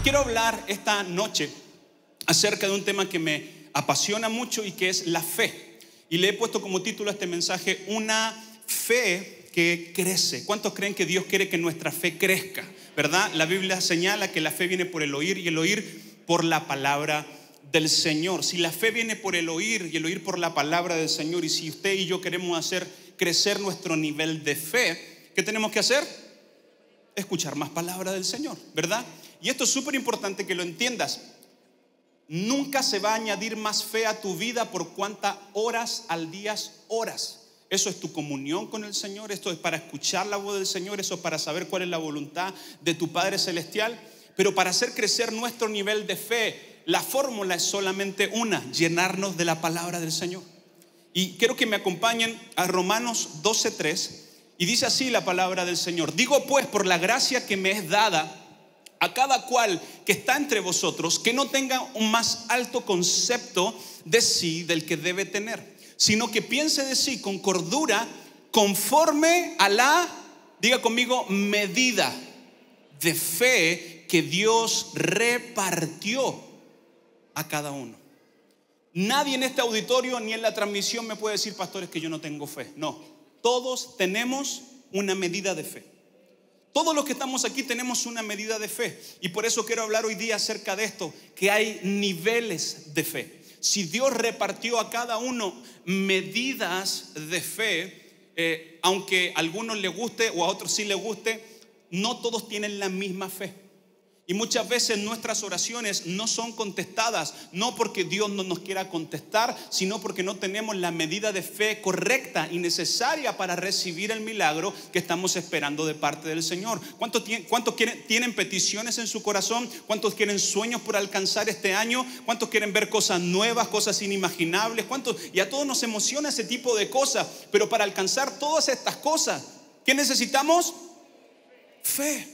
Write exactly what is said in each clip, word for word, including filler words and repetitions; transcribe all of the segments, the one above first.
Quiero hablar esta noche acerca de un tema que me apasiona mucho y que es la fe. Y le he puesto como título a este mensaje: una fe que crece. ¿Cuántos creen que Dios quiere que nuestra fe crezca? ¿Verdad? La Biblia señala que la fe viene por el oír y el oír por la palabra del Señor. Si la fe viene por el oír y el oír por la palabra del Señor, y si usted y yo queremos hacer crecer nuestro nivel de fe, ¿qué tenemos que hacer? Escuchar más palabra del Señor, ¿verdad? Y esto es súper importante que lo entiendas. Nunca se va a añadir más fe a tu vida por cuántas horas al día oras. Eso es tu comunión con el Señor. Esto es para escuchar la voz del Señor. Eso es para saber cuál es la voluntad de tu Padre Celestial. Pero para hacer crecer nuestro nivel de fe, la fórmula es solamente una: llenarnos de la palabra del Señor. Y quiero que me acompañen a Romanos doce tres. Y dice así la palabra del Señor: digo pues, por la gracia que me es dada, a cada cual que está entre vosotros, que no tenga un más alto concepto de sí del que debe tener, sino que piense de sí con cordura, conforme a la, diga conmigo, medida de fe que Dios repartió a cada uno. Nadie en este auditorio ni en la transmisión me puede decir: pastores, que yo no tengo fe. No, todos tenemos una medida de fe. Todos los que estamos aquí tenemos una medida de fe. Y por eso quiero hablar hoy día acerca de esto, que hay niveles de fe. Si Dios repartió a cada uno medidas de fe, eh, aunque a algunos les guste o a otros sí les guste, no todos tienen la misma fe. Y muchas veces nuestras oraciones no son contestadas, no porque Dios no nos quiera contestar, sino porque no tenemos la medida de fe correcta y necesaria para recibir el milagro que estamos esperando de parte del Señor. ¿Cuántos, cuántos quieren, tienen peticiones en su corazón? ¿Cuántos quieren sueños por alcanzar este año? ¿Cuántos quieren ver cosas nuevas, cosas inimaginables? ¿Cuántos? Y a todos nos emociona ese tipo de cosas. Pero para alcanzar todas estas cosas, ¿qué necesitamos? Fe.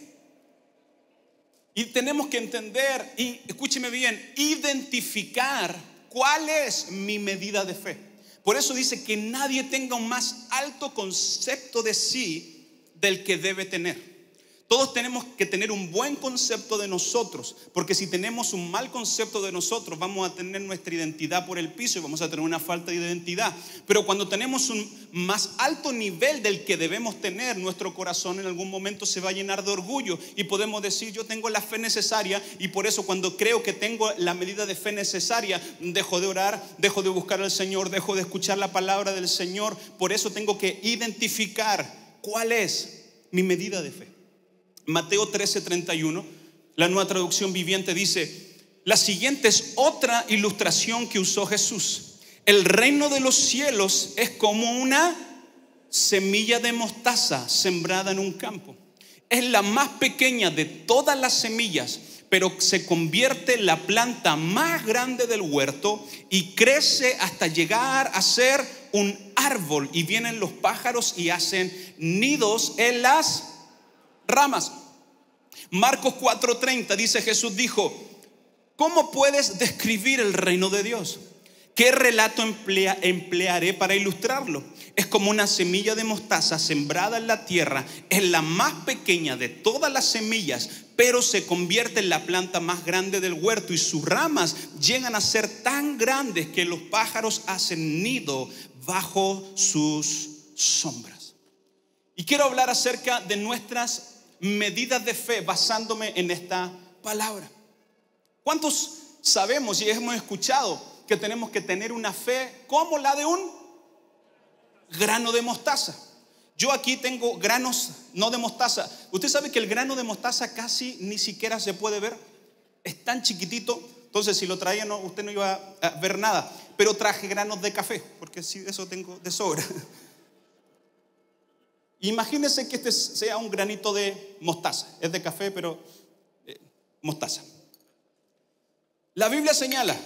Y tenemos que entender, y escúcheme bien, identificar cuál es mi medida de fe. Por eso dice que nadie tenga un más alto concepto de sí del que debe tener. Todos tenemos que tener un buen concepto de nosotros, porque si tenemos un mal concepto de nosotros, vamos a tener nuestra identidad por el piso y vamos a tener una falta de identidad. Pero cuando tenemos un más alto nivel del que debemos tener, nuestro corazón en algún momento se va a llenar de orgullo y podemos decir: yo tengo la fe necesaria, y por eso cuando creo que tengo la medida de fe necesaria, dejo de orar, dejo de buscar al Señor, dejo de escuchar la palabra del Señor. Por eso tengo que identificar cuál es mi medida de fe. Mateo trece treinta y uno, la Nueva Traducción Viviente, dice: la siguiente es otra ilustración que usó Jesús. El reino de los cielos es como una semilla de mostaza sembrada en un campo. Es la más pequeña de todas las semillas, pero se convierte en la planta más grande del huerto y crece hasta llegar a ser un árbol. Y vienen los pájaros y hacen nidos en las ramas. Marcos cuatro treinta dice: Jesús dijo: ¿cómo puedes describir el reino de Dios? ¿Qué relato emplea, emplearé para ilustrarlo? Es como una semilla de mostaza sembrada en la tierra. Es la más pequeña de todas las semillas, pero se convierte en la planta más grande del huerto, y sus ramas llegan a ser tan grandes que los pájaros hacen nido bajo sus sombras. Y quiero hablar acerca de nuestras medidas de fe basándome en esta palabra. ¿Cuántos sabemos y hemos escuchado que tenemos que tener una fe como la de un grano de mostaza? Yo aquí tengo granos no de mostaza. Usted sabe que el grano de mostaza casi ni siquiera se puede ver. Es tan chiquitito. Entonces si lo traía no, usted no iba a ver nada. Pero traje granos de café, porque sí, eso tengo de sobra. Imagínense que este sea un granito de mostaza. Es de café, pero eh, mostaza. La Biblia señala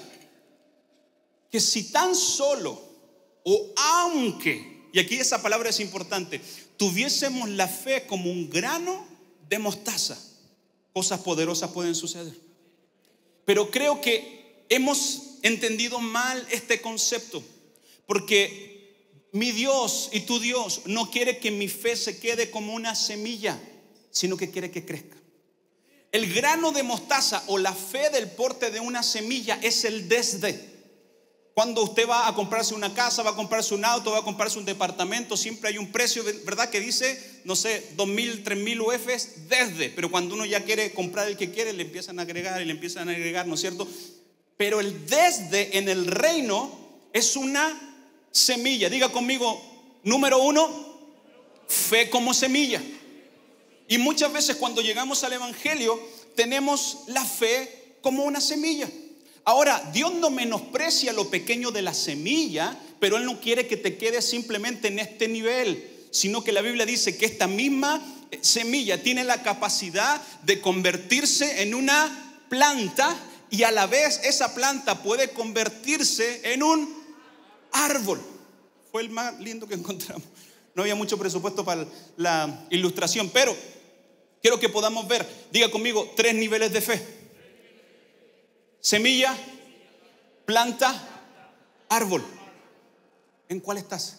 que si tan solo, o aunque, y aquí esa palabra es importante, tuviésemos la fe como un grano de mostaza, cosas poderosas pueden suceder. Pero creo que hemos entendido mal este concepto, porque mi Dios y tu Dios no quiere que mi fe se quede como una semilla, sino que quiere que crezca. El grano de mostaza o la fe del porte de una semilla es el desde. Cuando usted va a comprarse una casa, va a comprarse un auto, va a comprarse un departamento, siempre hay un precio, ¿verdad? Que dice, no sé, dos mil, tres mil U Fs desde. Pero cuando uno ya quiere comprar el que quiere, le empiezan a agregar y le empiezan a agregar, ¿no es cierto? Pero el desde en el reino es una semilla. Diga conmigo, número uno, fe como semilla. Y muchas veces cuando llegamos al evangelio tenemos la fe como una semilla. Ahora, Dios no menosprecia lo pequeño de la semilla, pero Él no quiere que te quedes simplemente en este nivel, sino que la Biblia dice que esta misma semilla tiene la capacidad de convertirse en una planta, y a la vez esa planta puede convertirse en un árbol. Fue el más lindo que encontramos. No había mucho presupuesto para la ilustración, pero quiero que podamos ver, diga conmigo, tres niveles de fe: semilla, planta, árbol. ¿En cuál estás?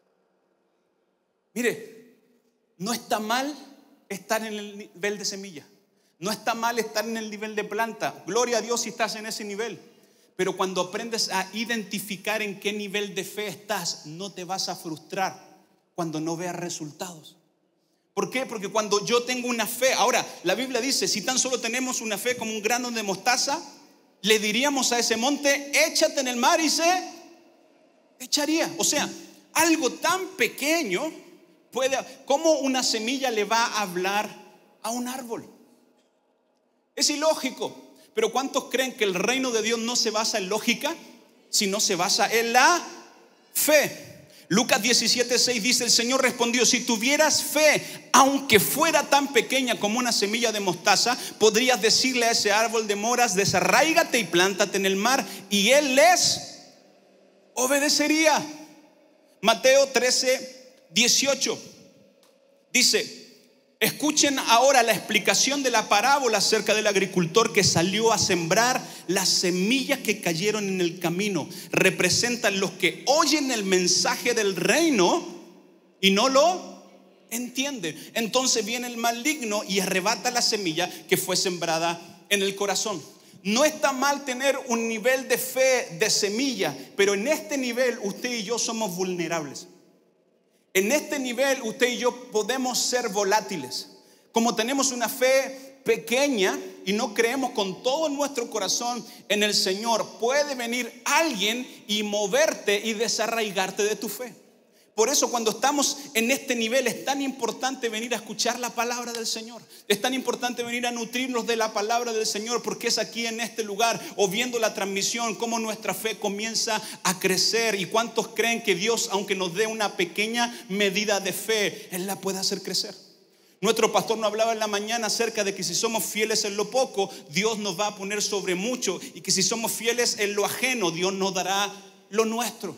Mire, no está mal estar en el nivel de semilla, no está mal estar en el nivel de planta. Gloria a Dios si estás en ese nivel. Pero cuando aprendes a identificar en qué nivel de fe estás, no te vas a frustrar cuando no veas resultados. ¿Por qué? Porque cuando yo tengo una fe, ahora la Biblia dice, si tan solo tenemos una fe como un grano de mostaza, le diríamos a ese monte, échate en el mar, y se echaría. O sea, algo tan pequeño puede, ¿cómo una semilla le va a hablar a un árbol? Es ilógico. Pero ¿cuántos creen que el reino de Dios no se basa en lógica, sino se basa en la fe? Lucas diecisiete seis dice, el Señor respondió, si tuvieras fe, aunque fuera tan pequeña como una semilla de mostaza, podrías decirle a ese árbol de moras, desarráigate y plántate en el mar, y él les obedecería. Mateo trece dieciocho dice, escuchen ahora la explicación de la parábola acerca del agricultor que salió a sembrar. Las semillas que cayeron en el camino representan los que oyen el mensaje del reino y no lo entienden. Entonces viene el maligno y arrebata la semilla que fue sembrada en el corazón. No está mal tener un nivel de fe de semilla, pero en este nivel usted y yo somos vulnerables. En este nivel usted y yo podemos ser volátiles. Como tenemos una fe pequeña y no creemos con todo nuestro corazón en el Señor, puede venir alguien y moverte y desarraigarte de tu fe. Por eso cuando estamos en este nivel es tan importante venir a escuchar la palabra del Señor. Es tan importante venir a nutrirnos de la palabra del Señor, porque es aquí en este lugar o viendo la transmisión como nuestra fe comienza a crecer. ¿Y cuántos creen que Dios, aunque nos dé una pequeña medida de fe, Él la puede hacer crecer? Nuestro pastor nos hablaba en la mañana acerca de que si somos fieles en lo poco, Dios nos va a poner sobre mucho, y que si somos fieles en lo ajeno, Dios nos dará lo nuestro.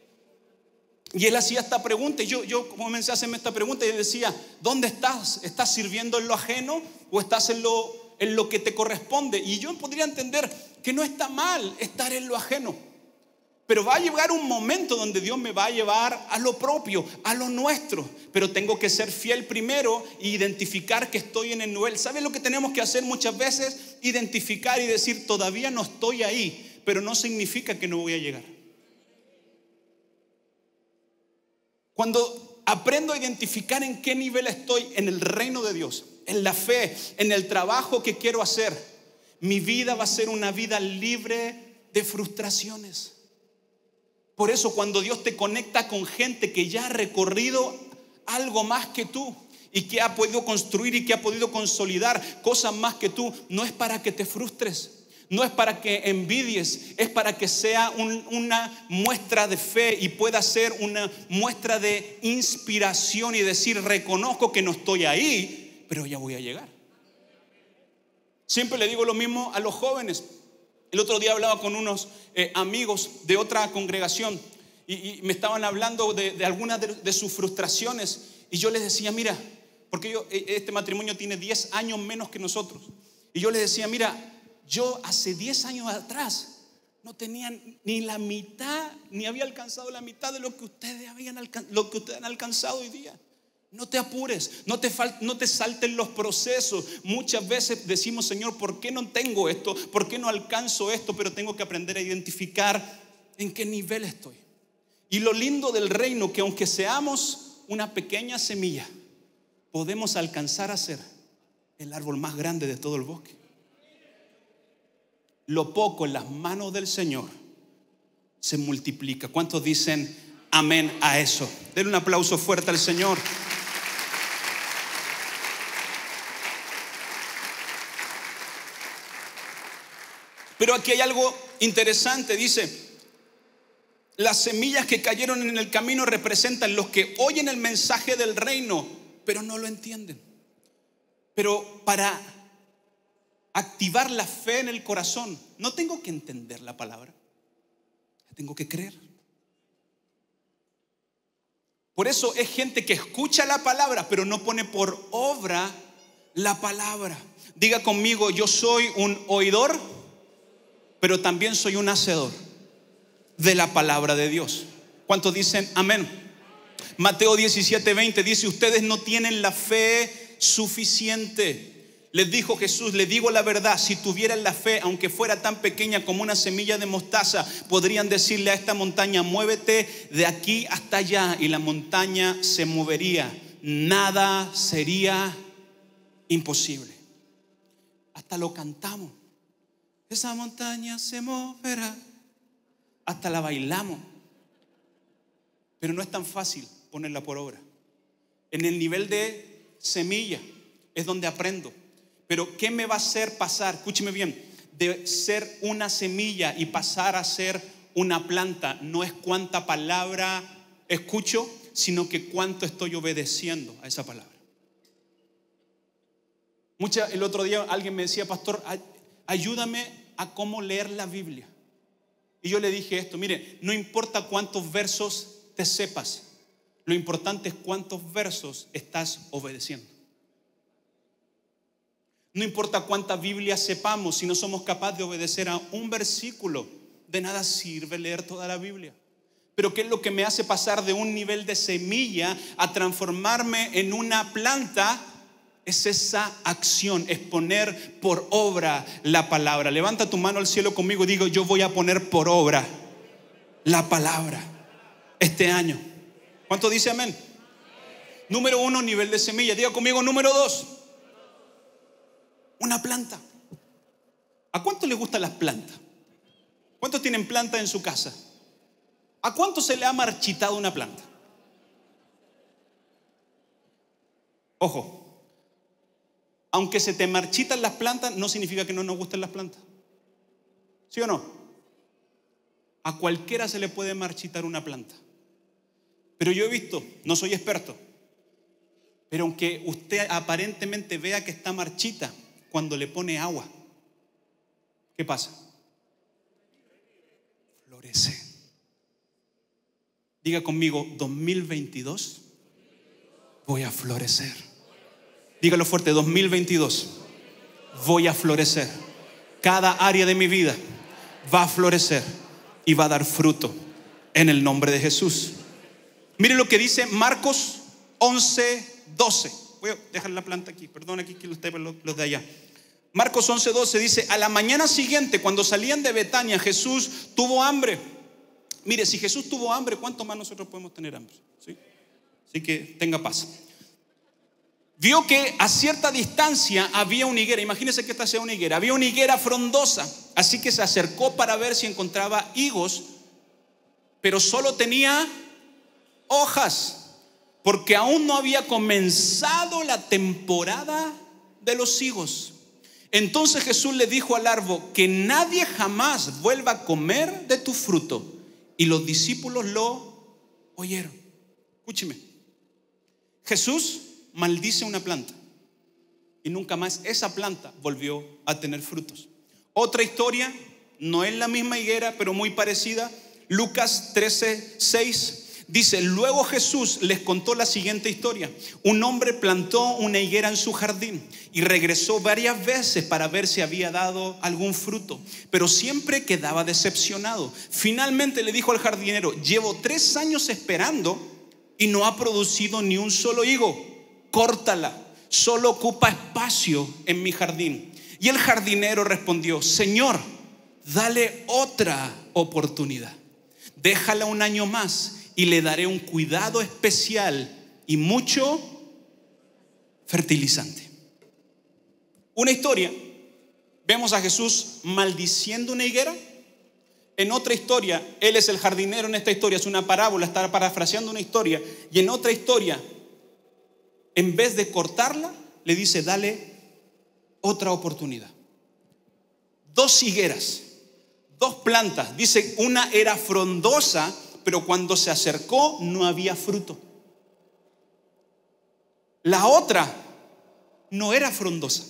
Y él hacía esta pregunta, y yo, yo comencé a hacerme esta pregunta, y él decía, ¿dónde estás? ¿Estás sirviendo en lo ajeno o estás en lo, en lo que te corresponde? Y yo podría entender que no está mal estar en lo ajeno, pero va a llegar un momento donde Dios me va a llevar a lo propio, a lo nuestro. Pero tengo que ser fiel primero e identificar que estoy en el nivel. ¿Saben lo que tenemos que hacer muchas veces? Identificar y decir, todavía no estoy ahí, pero no significa que no voy a llegar. Cuando aprendo a identificar en qué nivel estoy en el reino de Dios, en la fe, en el trabajo que quiero hacer, mi vida va a ser una vida libre de frustraciones. Por eso cuando Dios te conecta con gente que ya ha recorrido algo más que tú y que ha podido construir y que ha podido consolidar cosas más que tú, no es para que te frustres. No es para que envidies, es para que sea un, una muestra de fe y pueda ser una muestra de inspiración y decir, reconozco que no estoy ahí, pero ya voy a llegar. Siempre le digo lo mismo a los jóvenes. El otro día hablaba con unos eh, amigos de otra congregación y, y me estaban hablando de, de algunas de, de sus frustraciones, y yo les decía, mira, porque yo, este matrimonio tiene diez años menos que nosotros, y yo les decía, mira, yo hace diez años atrás no tenía ni la mitad, ni había alcanzado la mitad de lo que ustedes habían alcan- lo que ustedes han alcanzado hoy día. No te apures, no te, fal- no te salten los procesos. Muchas veces decimos, Señor, ¿por qué no tengo esto? ¿Por qué no alcanzo esto? Pero tengo que aprender a identificar en qué nivel estoy. Y lo lindo del reino, que aunque seamos una pequeña semilla, podemos alcanzar a ser el árbol más grande de todo el bosque. Lo poco en las manos del Señor se multiplica. ¿Cuántos dicen amén a eso? Denle un aplauso fuerte al Señor. Pero aquí hay algo interesante. Dice, las semillas que cayeron en el camino representan los que oyen el mensaje del reino, pero no lo entienden. Pero para activar la fe en el corazón, no tengo que entender la palabra, tengo que creer. Por eso es gente que escucha la palabra, pero no pone por obra la palabra. Diga conmigo, yo soy un oidor, pero también soy un hacedor de la palabra de Dios. ¿Cuántos dicen amén? Mateo diecisiete veinte dice, ustedes no tienen la fe suficiente. Les dijo Jesús, les digo la verdad, si tuvieran la fe, aunque fuera tan pequeña como una semilla de mostaza, podrían decirle a esta montaña, muévete de aquí hasta allá, y la montaña se movería. Nada sería imposible. Hasta lo cantamos. Esa montaña se moverá. Hasta la bailamos. Pero no es tan fácil ponerla por obra. En el nivel de semilla es donde aprendo. Pero ¿qué me va a hacer pasar? Escúcheme bien. De ser una semilla y pasar a ser una planta, no es cuánta palabra escucho, sino que cuánto estoy obedeciendo a esa palabra. Mucha, el otro día alguien me decía, pastor, ayúdame a cómo leer la Biblia. Y yo le dije esto, mire, no importa cuántos versos te sepas, lo importante es cuántos versos estás obedeciendo. No importa cuánta Biblia sepamos, si no somos capaces de obedecer a un versículo, de nada sirve leer toda la Biblia. Pero ¿qué es lo que me hace pasar de un nivel de semilla a transformarme en una planta? Es esa acción, es poner por obra la palabra. Levanta tu mano al cielo conmigo y digo, yo voy a poner por obra la palabra este año. ¿Cuánto dice amén? Número uno, nivel de semilla. Diga conmigo, número dos, una planta. ¿A cuánto les gustan las plantas? ¿Cuántos tienen plantas en su casa? ¿A cuánto se le ha marchitado una planta? Ojo, aunque se te marchitan las plantas, no significa que no nos gusten las plantas. ¿Sí o no? A cualquiera se le puede marchitar una planta. Pero yo he visto, no soy experto, pero aunque usted aparentemente vea que está marchita, cuando le pone agua, ¿qué pasa? Florece. Diga conmigo, dos mil veintidós voy a florecer. Dígalo fuerte, dos mil veintidós voy a florecer. Cada área de mi vida va a florecer y va a dar fruto en el nombre de Jesús. Mire lo que dice Marcos once doce. Voy a dejar la planta aquí, perdón, aquí que los, los de allá. Marcos once doce dice, a la mañana siguiente, cuando salían de Betania, Jesús tuvo hambre. Mire, si Jesús tuvo hambre, ¿cuánto más nosotros podemos tener hambre? ¿Sí? Así que tenga paz. Vio que a cierta distancia había una higuera. Imagínense que esta sea una higuera. Había una higuera frondosa. Así que se acercó para ver si encontraba higos, pero solo tenía hojas, porque aún no había comenzado la temporada de los higos. Entonces Jesús le dijo al árbol, que nadie jamás vuelva a comer de tu fruto. Y los discípulos lo oyeron. Escúcheme. Jesús maldice una planta y nunca más esa planta volvió a tener frutos. Otra historia, no es la misma higuera, pero muy parecida. Lucas trece seis dice, luego Jesús les contó la siguiente historia. Un hombre plantó una higuera en su jardín y regresó varias veces para ver si había dado algún fruto, pero siempre quedaba decepcionado. Finalmente le dijo al jardinero, llevo tres años esperando y no ha producido ni un solo higo. Córtala, solo ocupa espacio en mi jardín. Y el jardinero respondió: Señor, dale otra oportunidad. Déjala un año más y le daré un cuidado especial y mucho fertilizante. Una historia, vemos a Jesús maldiciendo una higuera. En otra historia, Él es el jardinero. En esta historia es una parábola, está parafraseando una historia. Y en otra historia, en vez de cortarla, le dice: dale otra oportunidad. Dos higueras, dos plantas. Dice, una era frondosa, pero cuando se acercó no había fruto. La otra no era frondosa,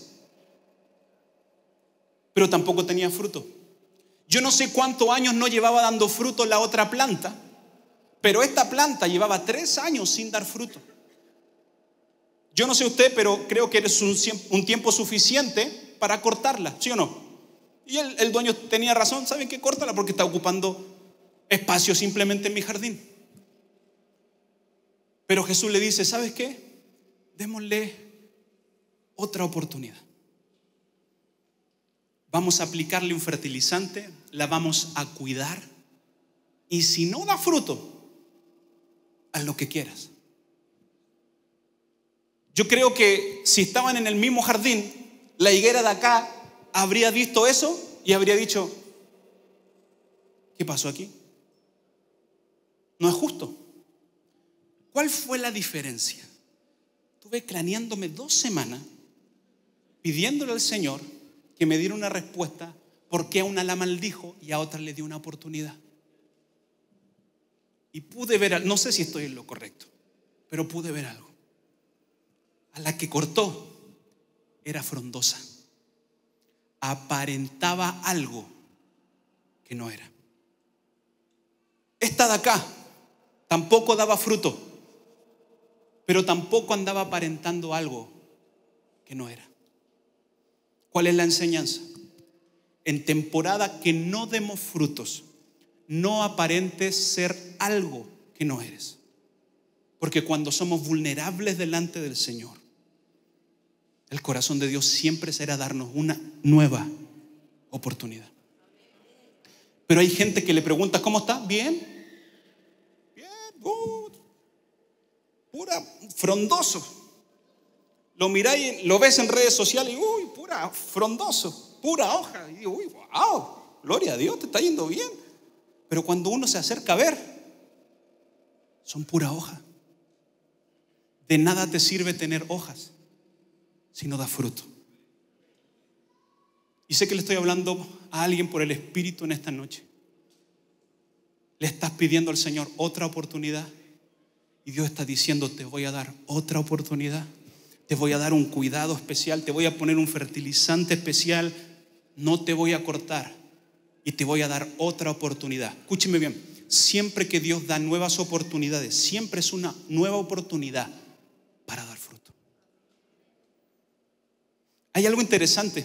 pero tampoco tenía fruto. Yo no sé cuántos años no llevaba dando fruto la otra planta, pero esta planta llevaba tres años sin dar fruto. Yo no sé usted, pero creo que es un, un tiempo suficiente para cortarla, ¿sí o no? Y el, el dueño tenía razón. ¿Saben qué? Córtala porque está ocupando espacio simplemente en mi jardín. Pero Jesús le dice: ¿sabes qué? Démosle otra oportunidad. Vamos a aplicarle un fertilizante, la vamos a cuidar, y si no da fruto, haz lo que quieras. Yo creo que si estaban en el mismo jardín, la higuera de acá habría visto eso y habría dicho: ¿qué pasó aquí? No es justo. ¿Cuál fue la diferencia? Estuve craneándome dos semanas pidiéndole al Señor que me diera una respuesta, por qué a una la maldijo y a otra le dio una oportunidad. Y pude ver, no sé si estoy en lo correcto, pero pude ver algo. A la que cortó era frondosa, aparentaba algo que no era. Esta de acá tampoco daba fruto, pero tampoco andaba aparentando algo que no era. ¿Cuál es la enseñanza? En temporada que no demos frutos, no aparentes ser algo que no eres. Porque cuando somos vulnerables delante del Señor, el corazón de Dios siempre será darnos una nueva oportunidad. Pero hay gente que le pregunta: ¿cómo está? Bien, bien, good, pura frondoso. Lo miráis, lo ves en redes sociales y uy, pura frondoso, pura hoja. Y digo, uy, wow, gloria a Dios, te está yendo bien. Pero cuando uno se acerca a ver, son pura hoja. De nada te sirve tener hojas si no da fruto. Y sé que le estoy hablando a alguien por el Espíritu en esta noche. Le estás pidiendo al Señor otra oportunidad y Dios está diciendo: te voy a dar otra oportunidad. Te voy a dar un cuidado especial, te voy a poner un fertilizante especial, no te voy a cortar y te voy a dar otra oportunidad. Escúcheme bien, siempre que Dios da nuevas oportunidades, siempre es una nueva oportunidad para dar fruto. Hay algo interesante.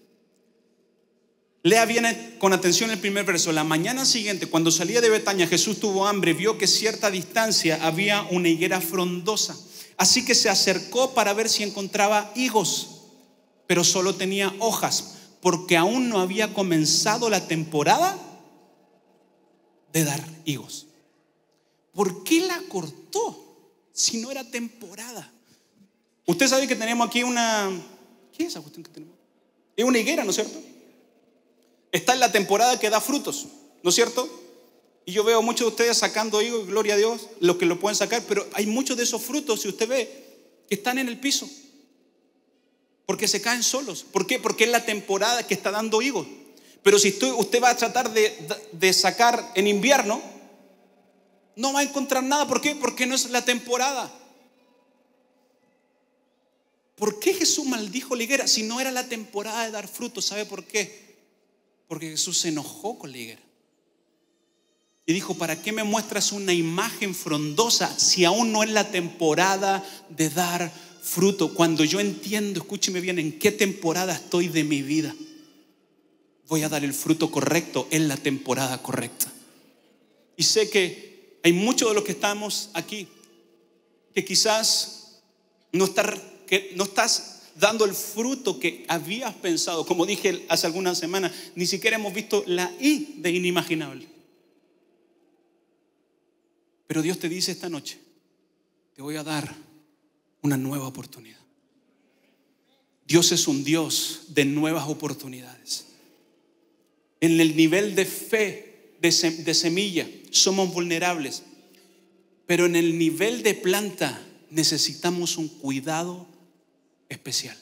Lea bien con atención el primer verso. La mañana siguiente, cuando salía de Betania, Jesús tuvo hambre, vio que a cierta distancia había una higuera frondosa. Así que se acercó para ver si encontraba higos, pero solo tenía hojas, porque aún no había comenzado la temporada de dar higos. ¿Por qué la cortó si no era temporada? Usted sabe que tenemos aquí una... ¿Qué es esa cuestión que tenemos? Es una higuera, ¿no es cierto? Está en la temporada que da frutos, ¿no es cierto? Y yo veo muchos de ustedes sacando higos, gloria a Dios, los que lo pueden sacar, pero hay muchos de esos frutos, si usted ve, que están en el piso, porque se caen solos. ¿Por qué? Porque es la temporada que está dando higos. Pero si usted va a tratar de, de sacar en invierno, no va a encontrar nada. ¿Por qué? Porque no es la temporada. ¿Por qué Jesús maldijo la higuera si no era la temporada de dar frutos? ¿Sabe por qué? Porque Jesús se enojó con la higuera. Y dijo: ¿para qué me muestras una imagen frondosa si aún no es la temporada de dar fruto? Cuando yo entiendo, escúcheme bien, en qué temporada estoy de mi vida, voy a dar el fruto correcto en la temporada correcta. Y sé que hay muchos de los que estamos aquí que quizás no, estar, que no estás dando el fruto que habías pensado. Como dije hace algunas semanas, ni siquiera hemos visto la I de inimaginable. Pero Dios te dice esta noche, te voy a dar una nueva oportunidad. Dios es un Dios de nuevas oportunidades. En el nivel de fe, de, sem- de semilla, somos vulnerables. Pero en el nivel de planta necesitamos un cuidado especial.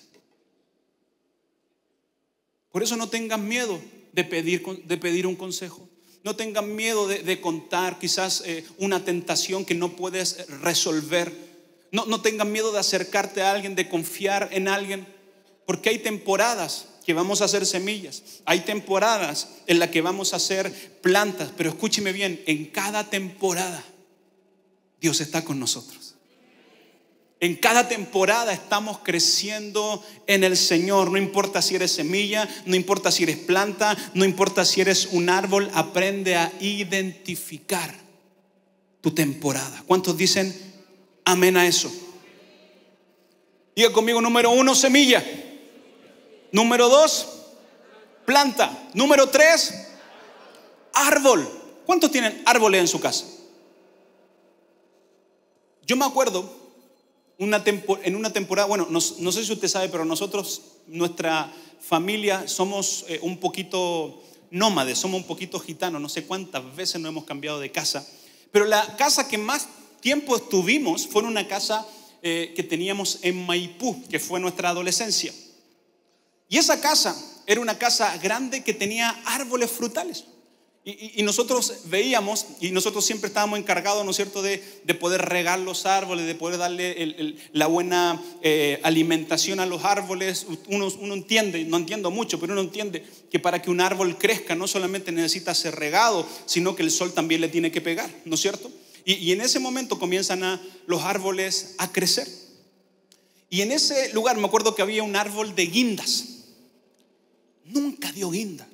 Por eso no tengan miedo de pedir, de pedir un consejo. No tengan miedo de, de contar quizás eh, una tentación que no puedes resolver. No, no tengan miedo de acercarte a alguien, de confiar en alguien. Porque hay temporadas que vamos a hacer semillas. Hay temporadas en las que vamos a hacer plantas. Pero escúcheme bien, en cada temporada Dios está con nosotros. En cada temporada estamos creciendo en el Señor. No importa si eres semilla, no importa si eres planta, no importa si eres un árbol. Aprende a identificar tu temporada. ¿Cuántos dicen amén a eso? Diga conmigo: número uno, semilla. Número dos, planta. Número tres, árbol. ¿Cuántos tienen árboles en su casa? Yo me acuerdo Una tempo, en una temporada, bueno, no, no sé si usted sabe, pero nosotros, nuestra familia, somos eh, un poquito nómades, somos un poquito gitanos. No sé cuántas veces nos hemos cambiado de casa, pero la casa que más tiempo estuvimos fue en una casa eh, que teníamos en Maipú, que fue nuestra adolescencia. Y esa casa era una casa grande que tenía árboles frutales. Y, y, y nosotros veíamos, y nosotros siempre estábamos encargados, ¿no es cierto?, de, de poder regar los árboles, de poder darle el, el, la buena eh, alimentación a los árboles. Uno, uno entiende, no entiendo mucho, pero uno entiende que para que un árbol crezca no solamente necesita ser regado, sino que el sol también le tiene que pegar, ¿no es cierto? Y, y en ese momento comienzan a, los árboles a crecer. Y en ese lugar me acuerdo que había un árbol de guindas. Nunca dio guinda.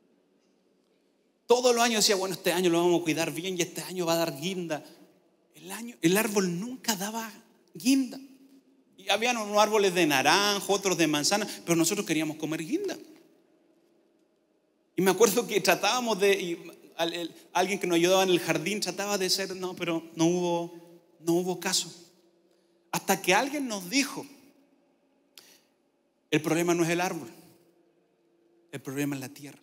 Todos los años decía, bueno, este año lo vamos a cuidar bien y este año va a dar guinda. El, año, el árbol nunca daba guinda. Y habían unos árboles de naranjo, otros de manzana, pero nosotros queríamos comer guinda. Y me acuerdo que tratábamos de, y al, el, alguien que nos ayudaba en el jardín trataba de ser, no, pero no hubo, no hubo caso. Hasta que alguien nos dijo, el problema no es el árbol, el problema es la tierra.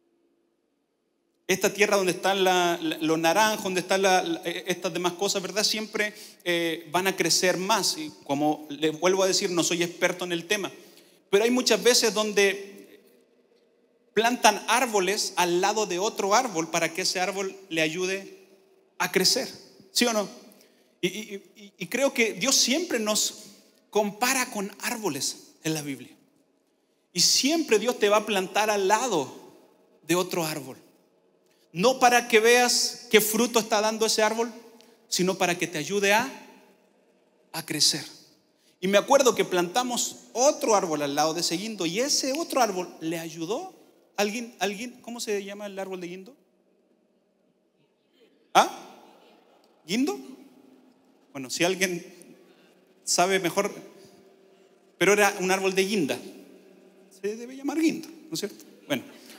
Esta tierra donde están la, la, los naranjos, donde están la, la, estas demás cosas, ¿verdad? Siempre eh, van a crecer más. Y como les vuelvo a decir, no soy experto en el tema, pero hay muchas veces donde plantan árboles al lado de otro árbol para que ese árbol le ayude a crecer. ¿Sí o no? Y, y, y creo que Dios siempre nos compara con árboles en la Biblia. Y siempre Dios te va a plantar al lado de otro árbol. No para que veas qué fruto está dando ese árbol, sino para que te ayude a, a crecer. Y me acuerdo que plantamos otro árbol al lado de ese guindo, y ese otro árbol le ayudó a alguien, alguien, ¿cómo se llama el árbol de guindo? ¿Ah? ¿Guindo? Bueno, si alguien sabe mejor, pero era un árbol de guinda. Se debe llamar guindo, ¿no es cierto? Bueno.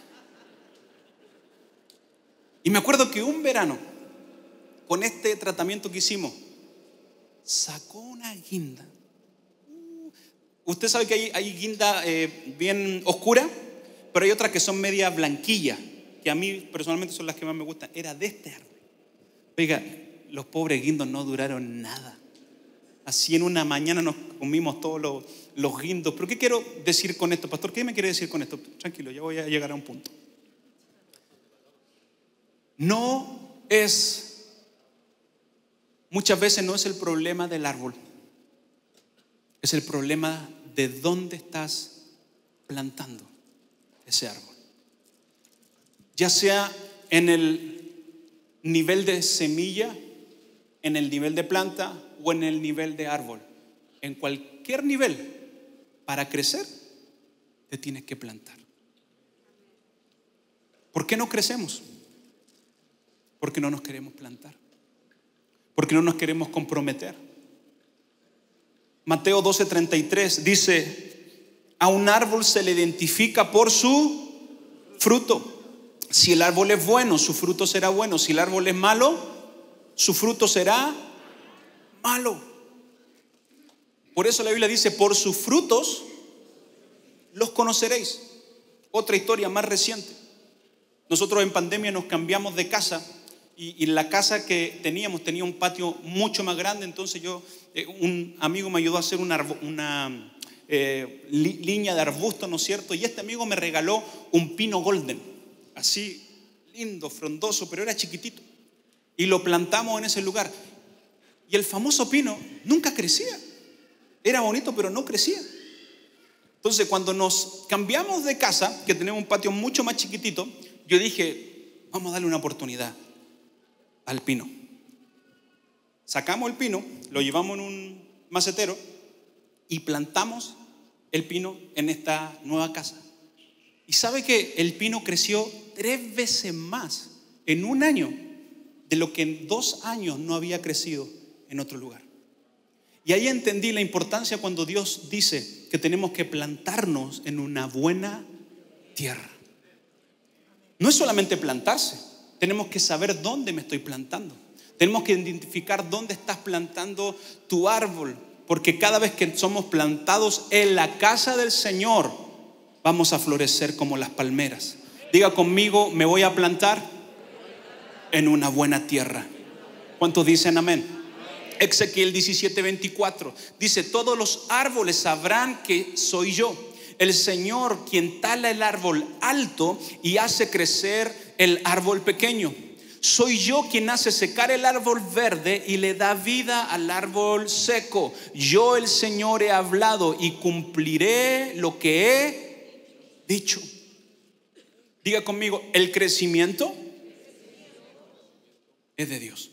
Y me acuerdo que un verano, con este tratamiento que hicimos, sacó una guinda. Usted sabe que hay, hay guinda eh, bien oscura, pero hay otras que son media blanquilla, que a mí personalmente son las que más me gustan. Era de este árbol. Oiga, los pobres guindos no duraron nada. Así en una mañana nos comimos todos los, los guindos. ¿Pero qué quiero decir con esto, pastor? ¿Qué me quiere decir con esto? Tranquilo, ya voy a llegar a un punto. No es, muchas veces no es el problema del árbol, es el problema de dónde estás plantando ese árbol. Ya sea en el nivel de semilla, en el nivel de planta o en el nivel de árbol. En cualquier nivel, para crecer, te tienes que plantar. ¿Por qué no crecemos? Porque no nos queremos plantar, porque no nos queremos comprometer, Mateo doce treinta y tres dice: a un árbol se le identifica por su fruto. Si el árbol es bueno, su fruto será bueno. Si el árbol es malo, su fruto será malo. Por eso la Biblia dice: por sus frutos los conoceréis. Otra historia más reciente. Nosotros en pandemia nos cambiamos de casa y, y la casa que teníamos tenía un patio mucho más grande. Entonces yo, eh, un amigo me ayudó a hacer una, una eh, li, línea de arbustos, ¿no es cierto? Y este amigo me regaló un pino golden, así lindo, frondoso, pero era chiquitito. Y lo plantamos en ese lugar. Y el famoso pino nunca crecía. Era bonito, pero no crecía. Entonces, cuando nos cambiamos de casa, que tenemos un patio mucho más chiquitito, yo dije: vamos a darle una oportunidad al pino. Sacamos el pino, lo llevamos en un macetero y plantamos el pino en esta nueva casa. Y sabe que el pino creció tres veces más en un año de lo que en dos años no había crecido en otro lugar. Y ahí entendí la importancia cuando Dios dice que tenemos que plantarnos en una buena tierra. No es solamente plantarse, tenemos que saber dónde me estoy plantando. Tenemos que identificar dónde estás plantando tu árbol, porque cada vez que somos plantados en la casa del Señor, vamos a florecer como las palmeras. Diga conmigo: me voy a plantar en una buena tierra. ¿Cuántos dicen amén? Ezequiel diecisiete veinticuatro dice: todos los árboles sabrán que soy yo, el Señor, quien tala el árbol alto y hace crecer el árbol pequeño. Soy yo quien hace secar el árbol verde y le da vida al árbol seco. Yo, el Señor, he hablado y cumpliré lo que he dicho. Diga conmigo: el crecimiento es de Dios.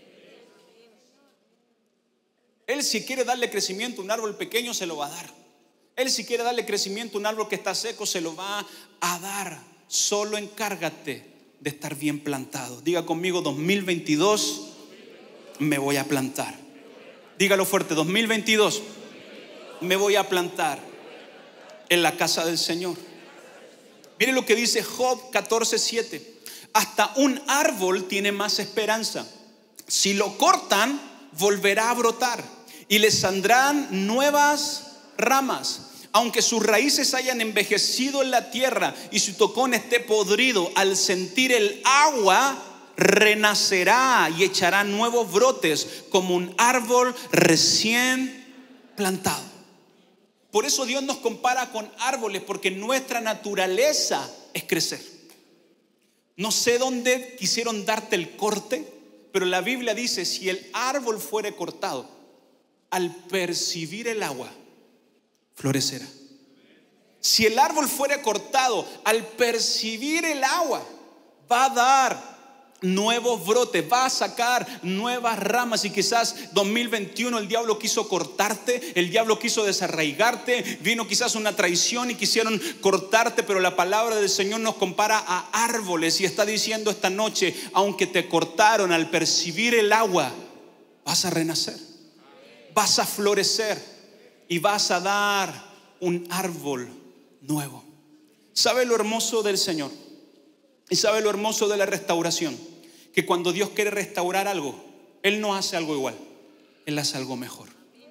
Él, si quiere darle crecimiento a un árbol pequeño, se lo va a dar. Él, si quiere darle crecimiento a un árbol que está seco, se lo va a dar. Solo encárgate de estar bien plantado. Diga conmigo: dos mil veintidós me voy a plantar. Dígalo fuerte: dos mil veintidós me voy a plantar en la casa del Señor. Mire lo que dice Job catorce siete: hasta un árbol tiene más esperanza. Si lo cortan, volverá a brotar y le saldrán nuevas ramas. Aunque sus raíces hayan envejecido en la tierra y su tocón esté podrido, al sentir el agua renacerá y echará nuevos brotes como un árbol recién plantado. Por eso Dios nos compara con árboles, porque nuestra naturaleza es crecer. No sé dónde quisieron darte el corte, pero la Biblia dice: si el árbol fuere cortado, al percibir el agua, florecerá. Si el árbol fuere cortado, al percibir el agua, va a dar nuevos brotes, va a sacar nuevas ramas. Y quizás dos mil veintiuno el diablo quiso cortarte, el diablo quiso desarraigarte, vino quizás una traición y quisieron cortarte, pero la palabra del Señor nos compara a árboles y está diciendo esta noche: aunque te cortaron, al percibir el agua, vas a renacer, vas a florecer y vas a dar un árbol nuevo. ¿Sabe lo hermoso del Señor? Y sabe lo hermoso de la restauración, que cuando Dios quiere restaurar algo, Él no hace algo igual, Él hace algo mejor.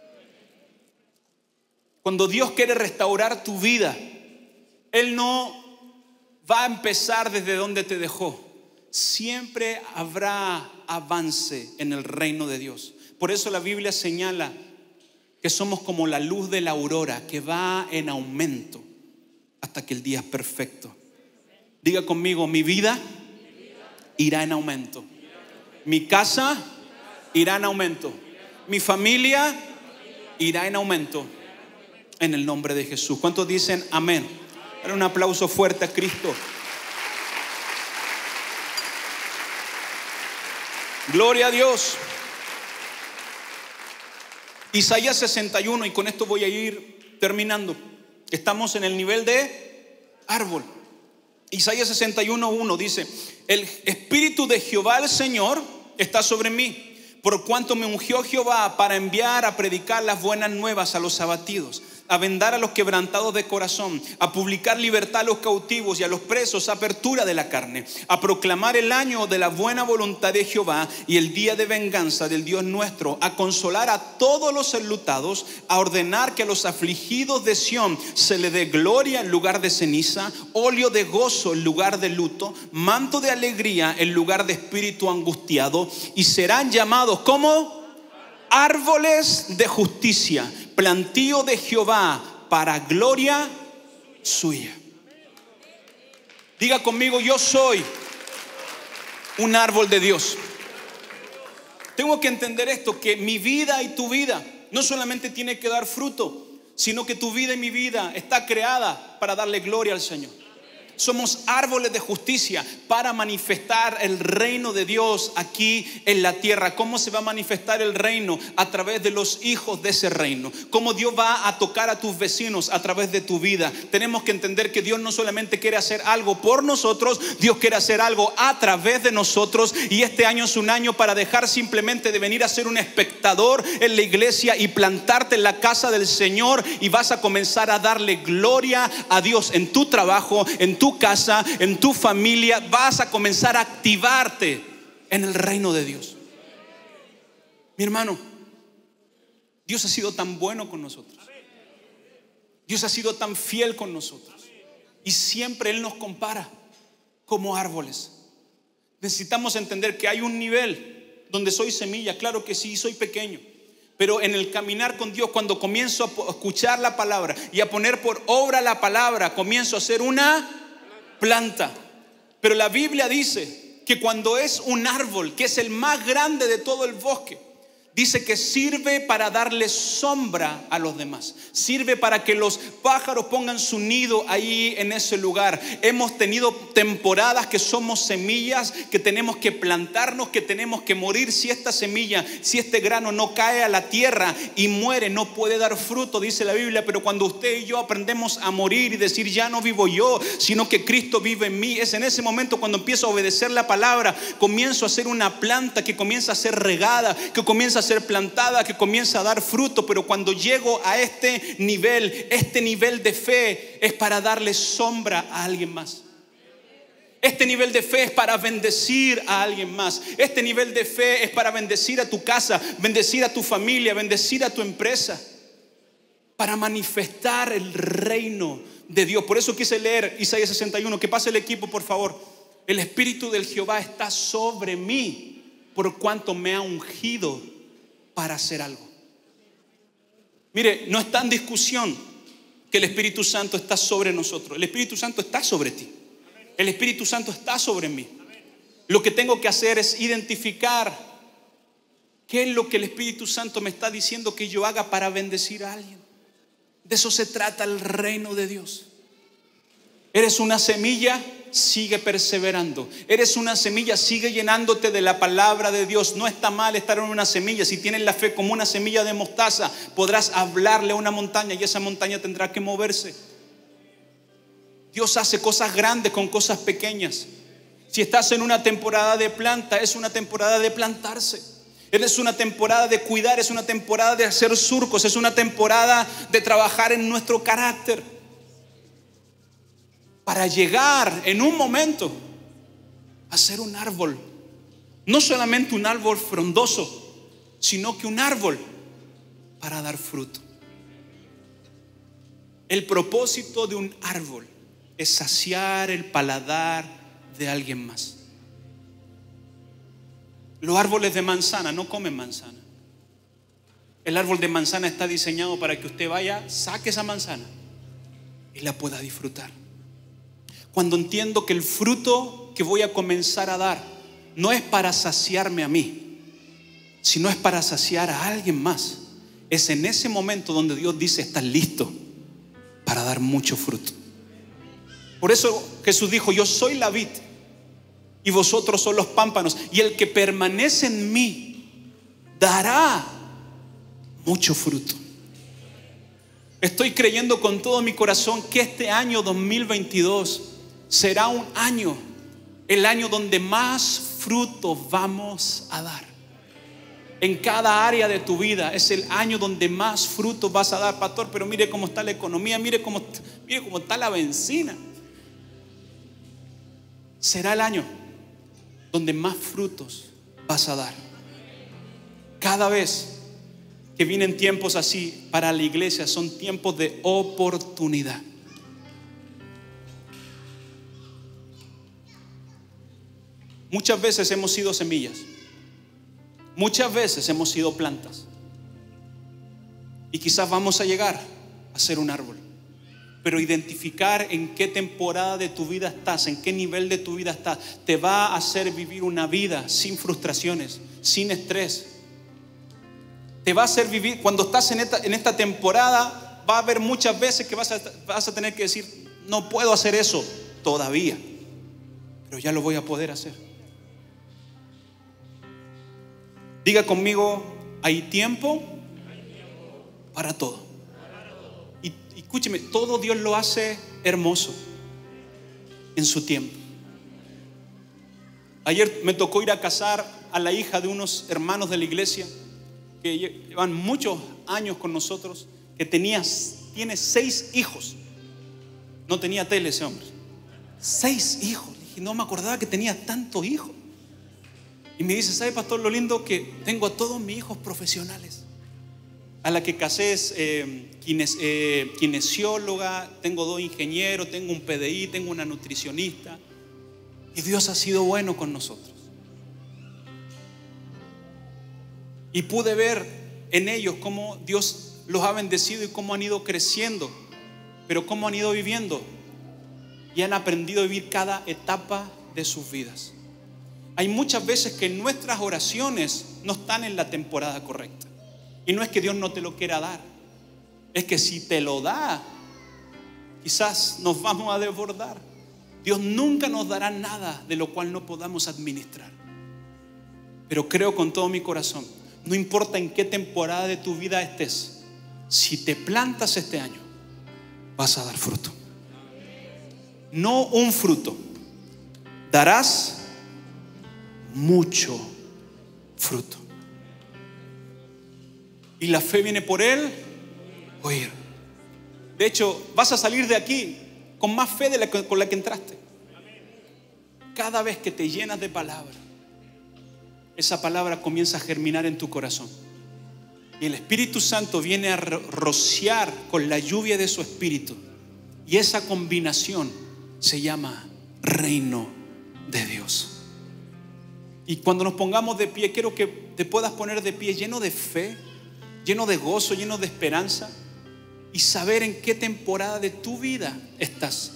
Cuando Dios quiere restaurar tu vida, Él no va a empezar desde donde te dejó. Siempre habrá avance en el reino de Dios. Por eso la Biblia señala que somos como la luz de la aurora, que va en aumento hasta que el día es perfecto. Diga conmigo: mi vida irá en aumento, mi casa irá en aumento, mi familia irá en aumento, en el nombre de Jesús. ¿Cuántos dicen amén? Dale un aplauso fuerte a Cristo. Gloria a Dios. Isaías sesenta y uno, y con esto voy a ir terminando. Estamos en el nivel de árbol. Isaías sesenta y uno uno dice: el Espíritu de Jehová el Señor está sobre mí, Por cuanto me ungió Jehová para enviar a predicar las buenas nuevas a los abatidos, a vendar a los quebrantados de corazón, a publicar libertad a los cautivos y a los presos, apertura de la carne, a proclamar el año de la buena voluntad de Jehová y el día de venganza del Dios nuestro, a consolar a todos los enlutados, a ordenar que a los afligidos de Sión se le dé gloria en lugar de ceniza, óleo de gozo en lugar de luto, manto de alegría en lugar de espíritu angustiado, y serán llamados como árboles de justicia, plantío de Jehová para gloria suya. Diga conmigo: yo soy un árbol de Dios. Tengo que entender esto, que mi vida y tu vida no solamente tiene que dar fruto, sino que tu vida y mi vida está creada para darle gloria al Señor. Somos árboles de justicia para manifestar el reino de Dios aquí en la tierra. ¿Cómo se va a manifestar el reino? A través de los hijos de ese reino. ¿Cómo Dios va a tocar a tus vecinos? A través de tu vida. Tenemos que entender que Dios no solamente quiere hacer algo por nosotros, Dios quiere hacer algo a través de nosotros. Y este año es un año para dejar simplemente de venir a ser un espectador en la iglesia y plantarte en la casa del Señor, y vas a comenzar a darle gloria a Dios en tu trabajo, en tu tu casa, en tu familia. Vas a comenzar a activarte en el reino de Dios. Mi hermano, Dios ha sido tan bueno con nosotros. Dios ha sido tan fiel con nosotros. Y siempre Él nos compara como árboles. Necesitamos entender que hay un nivel donde soy semilla. Claro que sí, soy pequeño. Pero en el caminar con Dios, cuando comienzo a escuchar la palabra y a poner por obra la palabra, comienzo a ser una planta. Pero la Biblia dice que cuando es un árbol, que es el más grande de todo el bosque, dice que sirve para darle sombra a los demás. Sirve para que los pájaros pongan su nido ahí en ese lugar. Hemos tenido temporadas que somos semillas, que tenemos que plantarnos, que tenemos que morir. Si esta semilla, si este grano no cae a la tierra y muere, no puede dar fruto, dice la Biblia. Pero cuando usted y yo aprendemos a morir y decir: ya no vivo yo, sino que Cristo vive en mí, es en ese momento cuando empiezo a obedecer la palabra. Comienzo a ser una planta que comienza a ser regada, que comienza a ser plantada, que comienza a dar fruto. Pero cuando llego a este nivel, este nivel de fe es para darle sombra a alguien más. Este nivel de fe es para bendecir a alguien más. Este nivel de fe es para bendecir a tu casa, bendecir a tu familia, bendecir a tu empresa, para manifestar el reino de Dios. Por eso quise leer Isaías sesenta y uno. Que pase el equipo, por favor. El Espíritu del Jehová está sobre mí, por cuanto me ha ungido para hacer algo. Mire, no está en discusión que el Espíritu Santo está sobre nosotros. El Espíritu Santo está sobre ti. El Espíritu Santo está sobre mí. Lo que tengo que hacer es identificar qué es lo que el Espíritu Santo me está diciendo que yo haga para bendecir a alguien. De eso se trata el reino de Dios. Eres una semilla, sigue perseverando. Eres una semilla, sigue llenándote de la palabra de Dios. No está mal estar en una semilla. Si tienes la fe como una semilla de mostaza, podrás hablarle a una montaña y esa montaña tendrá que moverse. Dios hace cosas grandes con cosas pequeñas. Si estás en una temporada de planta, es una temporada de plantarse. Es una temporada de cuidar, es una temporada de hacer surcos, es una temporada de trabajar en nuestro carácter, para llegar en un momento a ser un árbol. No solamente un árbol frondoso, sino que un árbol para dar fruto. El propósito de un árbol es saciar el paladar de alguien más. Los árboles de manzana no comen manzana. El árbol de manzana está diseñado para que usted vaya, saque esa manzana y la pueda disfrutar. Cuando entiendo que el fruto que voy a comenzar a dar no es para saciarme a mí, sino es para saciar a alguien más, es en ese momento donde Dios dice: estás listo para dar mucho fruto. Por eso Jesús dijo: yo soy la vid y vosotros son los pámpanos, y el que permanece en mí dará mucho fruto. Estoy creyendo con todo mi corazón que este año dos mil veintidós será un año, el año donde más fruto vamos a dar. En cada área de tu vida es el año donde más frutos vas a dar. Pastor, pero mire cómo está la economía, mire cómo, mire cómo está la benzina. Será el año donde más frutos vas a dar. Cada vez que vienen tiempos así para la iglesia, son tiempos de oportunidad. Muchas veces hemos sido semillas, muchas veces hemos sido plantas, y quizás vamos a llegar a ser un árbol. Pero identificar en qué temporada de tu vida estás, en qué nivel de tu vida estás, te va a hacer vivir una vida sin frustraciones, sin estrés. Te va a hacer vivir, cuando estás en esta, en esta temporada, va a haber muchas veces que vas a, vas a tener que decir: no puedo hacer eso todavía, pero ya lo voy a poder hacer. Diga conmigo: hay tiempo para todo. Y escúcheme, todo Dios lo hace hermoso en su tiempo. Ayer me tocó ir a casar a la hija de unos hermanos de la iglesia que llevan muchos años con nosotros, que tenía, tiene seis hijos. No tenía tele ese hombre. Seis hijos. Le dije, no me acordaba que tenía tantos hijos. Y me dice: ¿sabe, pastor, lo lindo que tengo a todos mis hijos profesionales? A la que casé es eh, kines, eh, kinesióloga, tengo dos ingenieros, tengo un P D I, tengo una nutricionista. Y Dios ha sido bueno con nosotros. Y pude ver en ellos cómo Dios los ha bendecido y cómo han ido creciendo, pero cómo han ido viviendo y han aprendido a vivir cada etapa de sus vidas. Hay muchas veces que nuestras oraciones no están en la temporada correcta. Y no es que Dios no te lo quiera dar, es que si te lo da, quizás nos vamos a desbordar. Dios nunca nos dará nada de lo cual no podamos administrar. Pero creo con todo mi corazón, no importa en qué temporada de tu vida estés, si te plantas este año, vas a dar fruto. No un fruto, darás mucho fruto. Y la fe viene por el oír. De hecho, vas a salir de aquí con más fe de la que, con la que entraste. Cada vez que te llenas de palabra, esa palabra comienza a germinar en tu corazón. Y el Espíritu Santo viene a rociar con la lluvia de su Espíritu. Y esa combinación se llama reino de Dios. Y cuando nos pongamos de pie, quiero que te puedas poner de pie lleno de fe, lleno de gozo, lleno de esperanza, y saber en qué temporada de tu vida estás.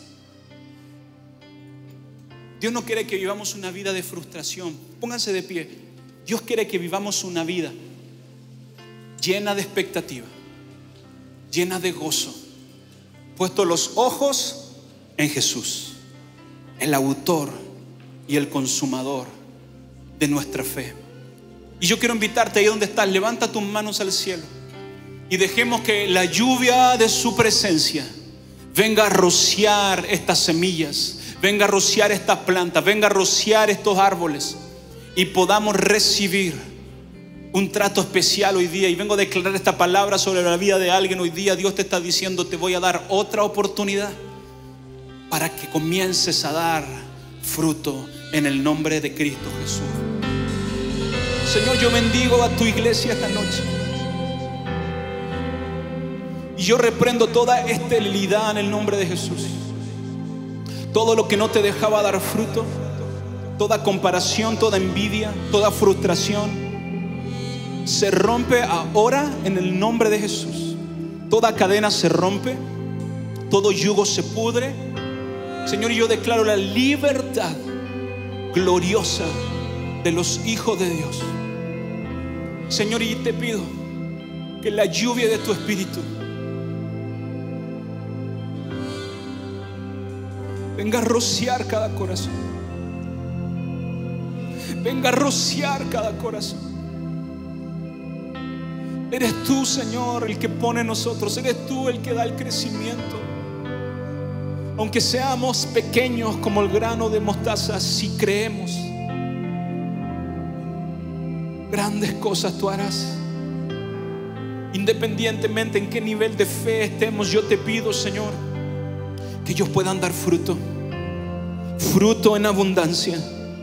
Dios no quiere que vivamos una vida de frustración. Pónganse de pie. Dios quiere que vivamos una vida llena de expectativa, llena de gozo, puesto los ojos en Jesús, el autor y el consumador de nuestra fe. Y yo quiero invitarte ahí donde estás, levanta tus manos al cielo y dejemos que la lluvia de su presencia venga a rociar estas semillas, venga a rociar estas plantas, venga a rociar estos árboles, y podamos recibir un trato especial hoy día. Y vengo a declarar esta palabra sobre la vida de alguien hoy día. Dios te está diciendo: te voy a dar otra oportunidad para que comiences a dar fruto en el nombre de Cristo Jesús. Señor, yo bendigo a tu iglesia esta noche. Y yo reprendo toda esterilidad en el nombre de Jesús. Todo lo que no te dejaba dar fruto, toda comparación, toda envidia, toda frustración, se rompe ahora en el nombre de Jesús. Toda cadena se rompe, todo yugo se pudre. Señor, yo declaro la libertad gloriosa de los hijos de Dios. Señor, y te pido que la lluvia de tu Espíritu venga a rociar cada corazón. Venga a rociar cada corazón. Eres tú, Señor, el que pone en nosotros. Eres tú el que da el crecimiento. Aunque seamos pequeños como el grano de mostaza, si creemos, grande grandes cosas tú harás. Independientemente en qué nivel de fe estemos, yo te pido, Señor, que ellos puedan dar fruto, fruto en abundancia,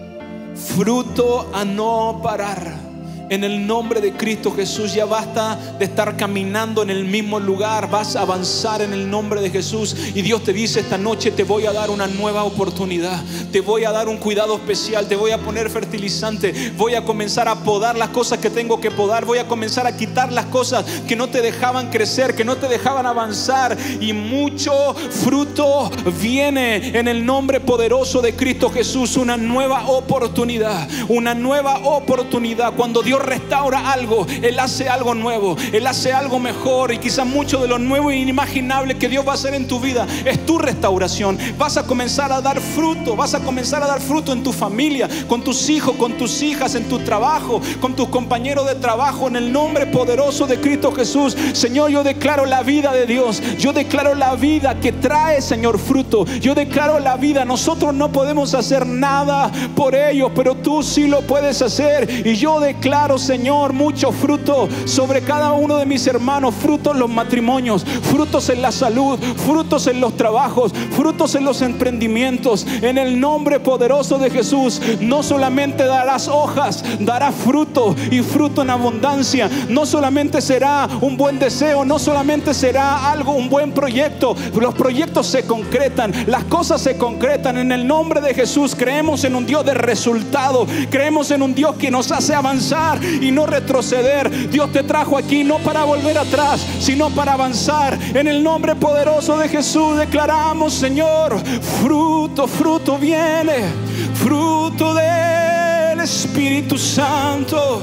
fruto a no parar. En el nombre de Cristo Jesús, ya basta de estar caminando en el mismo lugar. Vas a avanzar en el nombre de Jesús. Y Dios te dice esta noche: te voy a dar una nueva oportunidad. Te voy a dar un cuidado especial. Te voy a poner fertilizante. Voy a comenzar a podar las cosas que tengo que podar. Voy a comenzar a quitar las cosas que no te dejaban crecer, que no te dejaban avanzar. Y mucho fruto viene en el nombre poderoso de Cristo Jesús. Una nueva oportunidad. Una nueva oportunidad. Cuando Dios restaura algo, Él hace algo nuevo, Él hace algo mejor. Y quizás mucho de lo nuevo e inimaginable que Dios va a hacer en tu vida es tu restauración. Vas a comenzar a dar fruto, vas a comenzar a dar fruto en tu familia, con tus hijos, con tus hijas, en tu trabajo, con tus compañeros de trabajo, en el nombre poderoso de Cristo Jesús. Señor, yo declaro la vida de Dios. Yo declaro la vida que trae, Señor, fruto. Yo declaro la vida. Nosotros no podemos hacer nada por ellos, pero tú sí lo puedes hacer. Y yo declaro, Señor, mucho fruto sobre cada uno de mis hermanos. Frutos en los matrimonios, frutos en la salud, frutos en los trabajos, frutos en los emprendimientos. En el nombre poderoso de Jesús, no solamente darás hojas, darás fruto, y fruto en abundancia. No solamente será un buen deseo, no solamente será algo, un buen proyecto. Los proyectos se concretan, las cosas se concretan. En el nombre de Jesús creemos en un Dios de resultado. Creemos en un Dios que nos hace avanzar y no retroceder. Dios te trajo aquí no para volver atrás, sino para avanzar. En el nombre poderoso de Jesús declaramos, Señor, fruto, fruto viene, fruto del Espíritu Santo.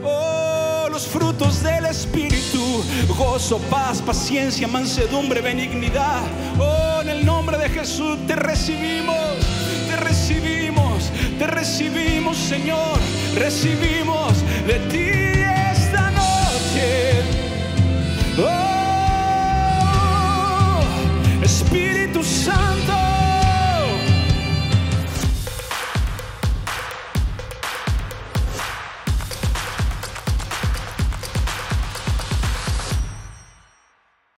Oh, los frutos del Espíritu: gozo, paz, paciencia, mansedumbre, benignidad. Oh, en el nombre de Jesús te recibimos, te recibimos, te recibimos, Señor. Recibimos de ti esta noche.